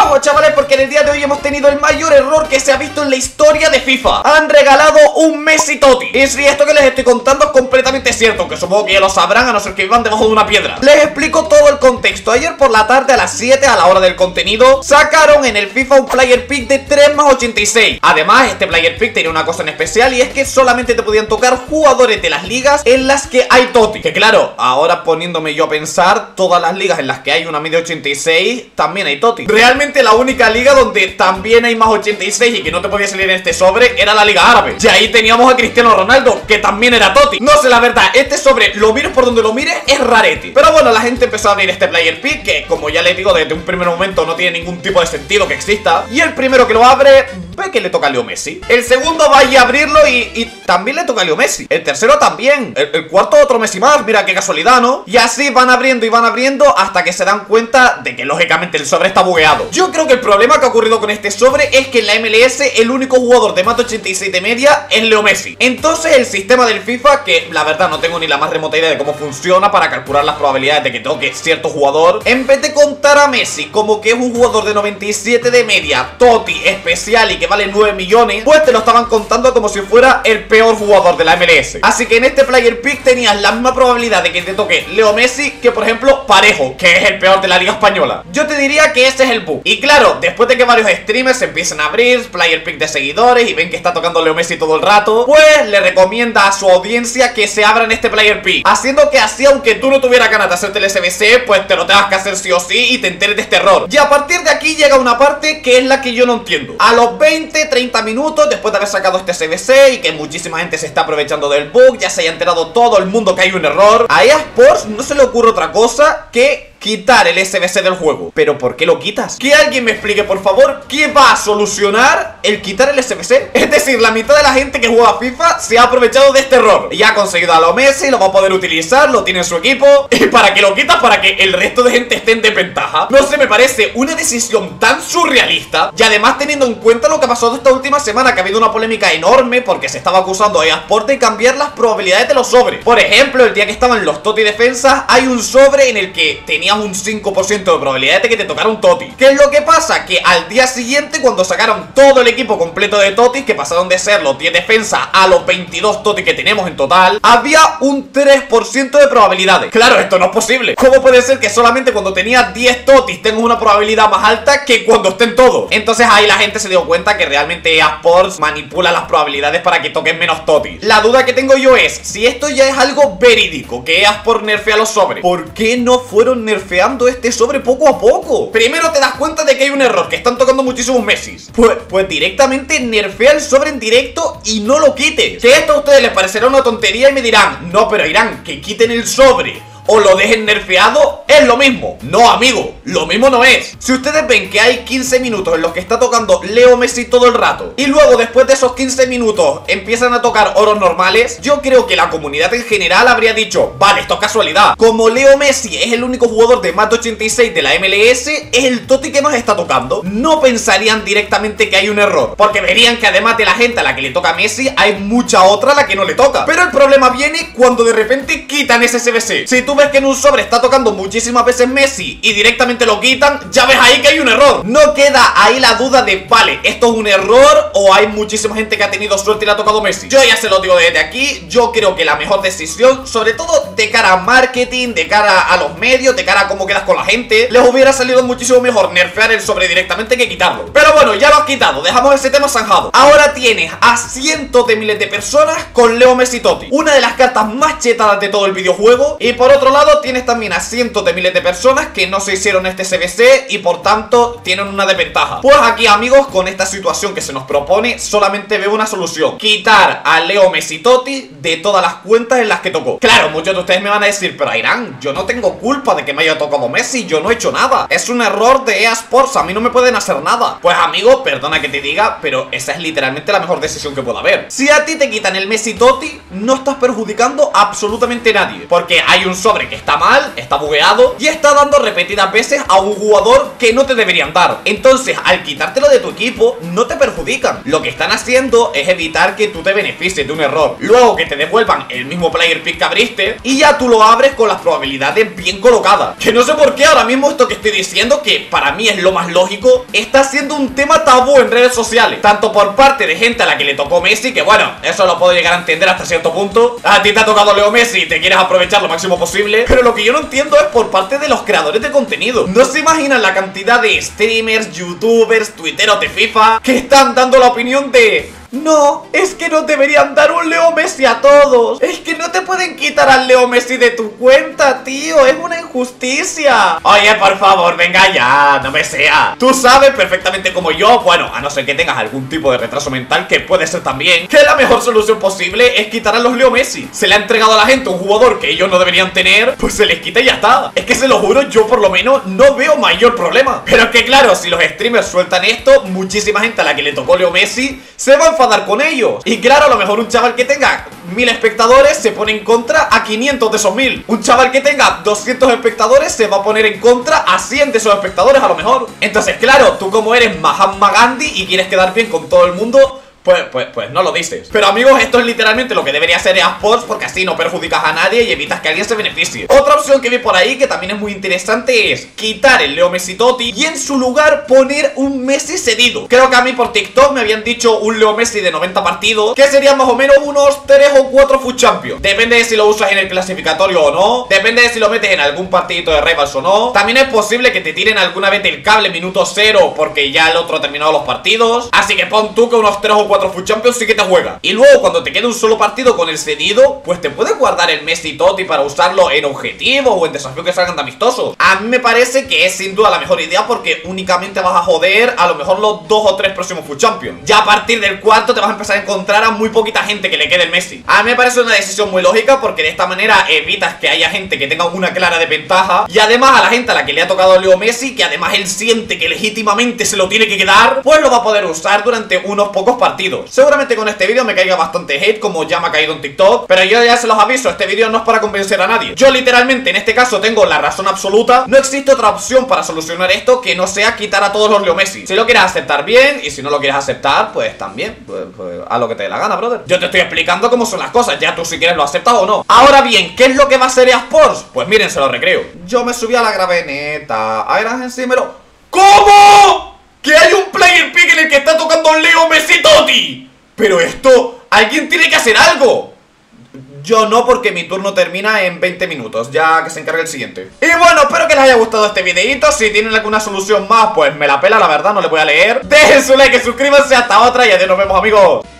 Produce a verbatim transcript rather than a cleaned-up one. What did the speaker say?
ojo chavales, porque en el día de hoy hemos tenido el mayor error que se ha visto en la historia de FIFA. Han regalado un Messi Totti. Y si esto que les estoy contando es completamente cierto, que supongo que ya lo sabrán a no ser que vivan debajo de una piedra. Les explico todo el contexto. Ayer por la tarde a las siete, a la hora del contenido, sacaron en el FIFA un player pick de tres más ochenta y seis. Además, este player pick tenía una cosa en especial, y es que solamente te podían tocar jugadores de las ligas en las que hay Totti. Que claro, ahora poniéndome yo a pensar, todas las ligas en las que hay una media ochenta y seis también hay Totti. Realmente la única liga donde también hay más ochenta y seis y que no te podía salir en este sobre era la liga árabe. Y ahí teníamos a Cristiano Ronaldo, que también era Totti. No sé, la verdad, este sobre, lo mires por donde lo mires, es rarete. Pero bueno, la gente empezó a abrir este player pick, que como ya les digo, desde un primer momento no tiene ningún tipo de sentido que exista. Y el primero que lo abre, ve que le toca a Leo Messi. El segundo vaya a abrirlo y, y también le toca a Leo Messi. El tercero también. El, el cuarto otro Messi más, mira qué casualidad, ¿no? Y así van abriendo y van abriendo hasta que se dan cuenta de que lógicamente el sobre está bugueado. Yo creo que el problema que ha ocurrido con este sobre es que en la M L S el único jugador de más ochenta y seis de media es Leo Messi. Entonces el sistema del FIFA, que la verdad no tengo ni la más remota idea de cómo funciona para calcular las probabilidades de que toque cierto jugador, en vez de contar a Messi como que es un jugador de noventa y siete de media, Totti, especial y que vale nueve millones, pues te lo estaban contando como si fuera el peor jugador de la M L S. Así que en este player pick tenías la misma probabilidad de que te toque Leo Messi que por ejemplo Parejo, que es el peor de la liga española. Yo te diría que ese es el bug. Y claro, después de que varios streamers empiezan a abrir player pick de seguidores y ven que está tocando Leo Messi todo el rato, pues le recomienda a su audiencia que se abran este player pick, haciendo que así, aunque tú no tuvieras ganas de hacerte el S B C, pues te lo tengas que hacer sí o sí y te enteres de este error. Y a partir de aquí llega una parte que es la que yo no entiendo. A los veinte, treinta minutos después de haber sacado este S B C y que muchísima gente se está aprovechando del bug, ya se haya enterado todo el mundo que hay un error, a E A Sports no se le ocurre otra cosa que quitar el S B C del juego. ¿Pero por qué lo quitas? Que alguien me explique, por favor, ¿qué va a solucionar el quitar el S B C? Es decir, la mitad de la gente que juega FIFA se ha aprovechado de este error y ha conseguido a lo Messi, lo va a poder utilizar, lo tiene en su equipo. ¿Y para qué lo quitas? Para que el resto de gente esté en desventaja. No sé, me parece una decisión tan surrealista. Y además teniendo en cuenta lo que ha pasado esta última semana, que ha habido una polémica enorme porque se estaba acusando a E A Sports de cambiar las probabilidades de los sobres. Por ejemplo, el día que estaban los Totti defensas, hay un sobre en el que tenía un cinco por ciento de probabilidad de que te tocara un Totti. ¿Qué es lo que pasa? Que al día siguiente, cuando sacaron todo el equipo completo de Totti, que pasaron de ser los diez defensas a los veintidós Totti que tenemos en total, había un tres por ciento de probabilidades. Claro, esto no es posible. ¿Cómo puede ser que solamente cuando tenía diez Totis tengas una probabilidad más alta que cuando estén todos? Entonces ahí la gente se dio cuenta que realmente E A Sports manipula las probabilidades para que toquen menos Totis. La duda que tengo yo es, si esto ya es algo verídico, que E A Sports nerfea los sobres, ¿por qué no fueron nerfeando este sobre poco a poco? Primero te das cuenta de que hay un error, que están tocando muchísimos Messis. Pues, pues directamente nerfea el sobre en directo y no lo quites. Que esto a ustedes les parecerá una tontería y me dirán, no, pero Irán, que quiten el sobre o lo dejen nerfeado, es lo mismo. No, amigo, lo mismo no es. Si ustedes ven que hay quince minutos en los que está tocando Leo Messi todo el rato, y luego después de esos quince minutos empiezan a tocar oros normales, yo creo que la comunidad en general habría dicho, vale, esto es casualidad. Como Leo Messi es el único jugador de más de ochenta y seis de la M L S, es el Totti que nos está tocando, no pensarían directamente que hay un error, porque verían que además de la gente a la que le toca a Messi, hay mucha otra a la que no le toca. Pero el problema viene cuando de repente quitan ese S B C. Si tú ves que en un sobre está tocando muchísimas veces Messi y directamente lo quitan, ya ves ahí que hay un error. No queda ahí la duda de, vale, esto es un error o hay muchísima gente que ha tenido suerte y le ha tocado Messi. Yo ya se lo digo desde aquí, yo creo que la mejor decisión, sobre todo de cara a marketing, de cara a los medios, de cara a cómo quedas con la gente, les hubiera salido muchísimo mejor nerfear el sobre directamente que quitarlo. Pero bueno, ya lo has quitado, dejamos ese tema zanjado. Ahora tienes a cientos de miles de personas con Leo Messi Totti, una de las cartas más chetadas de todo el videojuego. Y por otro lado tienes también a cientos de miles de personas que no se hicieron este S B C y por tanto tienen una desventaja. Pues aquí, amigos, con esta situación que se nos propone, solamente veo una solución: quitar a Leo Messi Totti de todas las cuentas en las que tocó. Claro, muchos de ustedes me van a decir, pero Irán, yo no tengo culpa de que me haya tocado Messi, yo no he hecho nada, es un error de E A Sports, a mí no me pueden hacer nada. Pues amigo, perdona que te diga, pero esa es literalmente la mejor decisión que pueda haber. Si a ti te quitan el Messi Totti, no estás perjudicando a absolutamente nadie, porque hay un sobre sobre que está mal, está bugueado y está dando repetidas veces a un jugador que no te deberían dar. Entonces, al quitártelo de tu equipo, no te perjudican. Lo que están haciendo es evitar que tú te beneficies de un error. Luego que te devuelvan el mismo player pick que abriste y ya tú lo abres con las probabilidades bien colocadas. Que no sé por qué ahora mismo esto que estoy diciendo, que para mí es lo más lógico, está siendo un tema tabú en redes sociales. Tanto por parte de gente a la que le tocó Messi, que bueno, eso lo puedo llegar a entender hasta cierto punto. A ti te ha tocado Leo Messi y te quieres aprovechar lo máximo posible. Pero lo que yo no entiendo es por parte de los creadores de contenido. No se imaginan la cantidad de streamers, youtubers, tuiteros de FIFA que están dando la opinión de... No, es que no deberían dar un Leo Messi a todos. Es que no te pueden quitar al Leo Messi de tu cuenta, tío. Es una injusticia. Oye, por favor, venga ya, no me sea. Tú sabes perfectamente como yo, bueno, a no ser que tengas algún tipo de retraso mental, que puede ser también, que la mejor solución posible es quitar a los Leo Messi. Se le ha entregado a la gente un jugador que ellos no deberían tener, pues se les quita y ya está. Es que se lo juro, yo por lo menos no veo mayor problema. Pero es que claro, si los streamers sueltan esto, muchísima gente a la que le tocó Leo Messi se va a enfadar con ellos. Y claro, a lo mejor un chaval que tenga mil espectadores se pone en contra a quinientos de esos mil. Un chaval que tenga doscientos espectadores se va a poner en contra a cien de esos espectadores a lo mejor. Entonces claro, tú como eres Mahatma Gandhi y quieres quedar bien con todo el mundo, Pues, pues, pues no lo dices. Pero amigos, esto es literalmente lo que debería hacer eSports, porque así no perjudicas a nadie y evitas que alguien se beneficie. Otra opción que vi por ahí que también es muy interesante es quitar el Leo Messi Totti y en su lugar poner un Messi cedido. Creo que a mí por TikTok me habían dicho un Leo Messi de noventa partidos, que serían más o menos unos tres o cuatro Foot Champions. Depende de si lo usas en el clasificatorio o no. Depende de si lo metes en algún partidito de Rivals o no. También es posible que te tiren alguna vez el cable minuto cero porque ya el otro ha terminado los partidos. Así que pon tú que unos tres o cuatro Foot Champions sí que te juega. Y luego cuando te quede un solo partido con el cedido, pues te puedes guardar el Messi Totti para usarlo en objetivos o en desafíos que salgan de amistosos. A mí me parece que es sin duda la mejor idea, porque únicamente vas a joder a lo mejor los dos o tres próximos Foot Champions. Ya a partir del cuarto te vas a empezar a encontrar a muy poquita gente que le quede el Messi. A mí me parece una decisión muy lógica, porque de esta manera evitas que haya gente que tenga una clara desventaja. Y además a la gente a la que le ha tocado Leo Messi, que además él siente que legítimamente se lo tiene que quedar, pues lo va a poder usar durante unos pocos partidos. Seguramente con este vídeo me caiga bastante hate, como ya me ha caído en TikTok, pero yo ya se los aviso, este vídeo no es para convencer a nadie. Yo literalmente en este caso tengo la razón absoluta. No existe otra opción para solucionar esto que no sea quitar a todos los Leo Messi. Si lo quieres aceptar bien, y si no lo quieres aceptar, pues también, pues, pues haz lo que te dé la gana, brother. Yo te estoy explicando cómo son las cosas, ya tú si quieres lo aceptas o no. Ahora bien, ¿qué es lo que va a hacer eSports? Pues miren, se lo recreo. Yo me subí a la graveneta, Iron encima me lo... ¿Cómo? ¿Que hay un player pick en el que está tocando Leo Messi Totti? Pero esto, alguien tiene que hacer algo. Yo no, porque mi turno termina en veinte minutos, ya que se encargue el siguiente. Y bueno, espero que les haya gustado este videito. Si tienen alguna solución más, pues me la pela, la verdad, no les voy a leer. Dejen su like, suscríbanse, hasta otra y adiós, nos vemos, amigos.